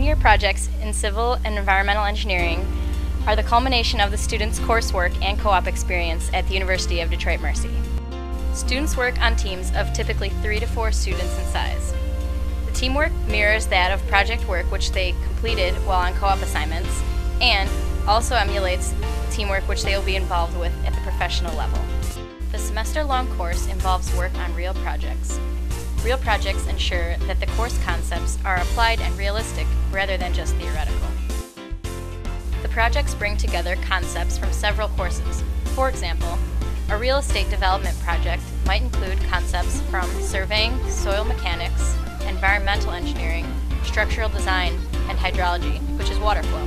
Senior projects in civil and environmental engineering are the culmination of the students' coursework and co-op experience at the University of Detroit-Mercy. Students work on teams of typically 3 to 4 students in size. The teamwork mirrors that of project work which they completed while on co-op assignments, and also emulates teamwork which they will be involved with at the professional level. The semester-long course involves work on real projects. Real projects ensure that the course concepts are applied and realistic rather than just theoretical. The projects bring together concepts from several courses. For example, a real estate development project might include concepts from surveying, soil mechanics, environmental engineering, structural design, and hydrology, which is water flow.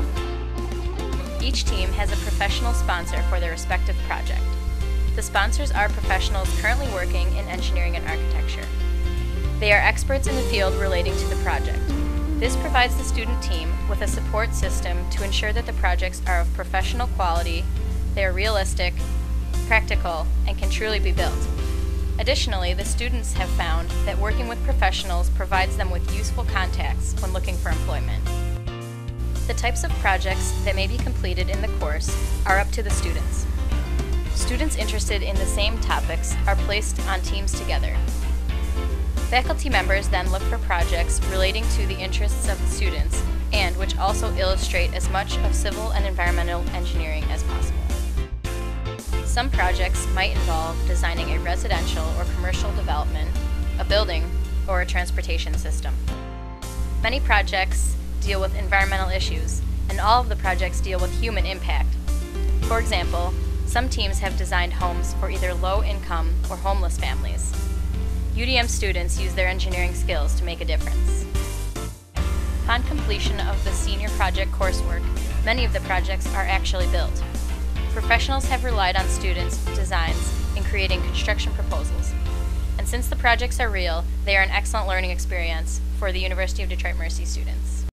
Each team has a professional sponsor for their respective project. The sponsors are professionals currently working in engineering and architecture. They are experts in the field relating to the project. This provides the student team with a support system to ensure that the projects are of professional quality, they are realistic, practical, and can truly be built. Additionally, the students have found that working with professionals provides them with useful contacts when looking for employment. The types of projects that may be completed in the course are up to the students. Students interested in the same topics are placed on teams together. Faculty members then look for projects relating to the interests of the students and which also illustrate as much of civil and environmental engineering as possible. Some projects might involve designing a residential or commercial development, a building, or a transportation system. Many projects deal with environmental issues, and all of the projects deal with human impact. For example, some teams have designed homes for either low-income or homeless families. UDM students use their engineering skills to make a difference. Upon completion of the senior project coursework, many of the projects are actually built. Professionals have relied on students' designs in creating construction proposals. And since the projects are real, they are an excellent learning experience for the University of Detroit-Mercy students.